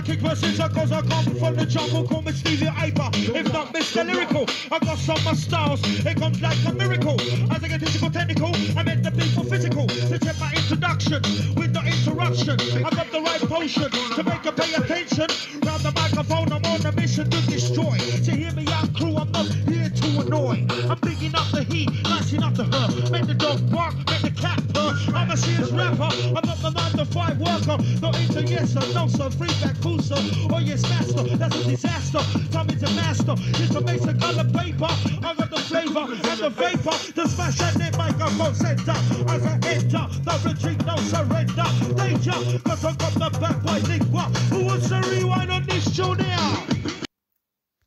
kick verses, cause I come from the jungle. Call me Stevie Aper, if not Mr. Lyrical. I got some of my styles, it comes like a miracle. As I get physical technical, I make the people physical. To check my introduction with the interruption. I got the right potion to make her pay attention. Round the microphone, I'm on a mission to destroy. To hear me out, crew, I'm not here to annoy. I'm bigging up the heat, nicing up to her. Make the dog bark, make the cat purr. I'm a serious rapper, I'm not the 9 to 5 worker. Not into yes or no, so free back, cool, so. Oh yes, master, that's a disaster. Time to master, it's a basic color paper. I got the flavor and the vapor to smash that net microphone center. As I enter, no retreat, no surrender. Danger, cause I got the back white nigga.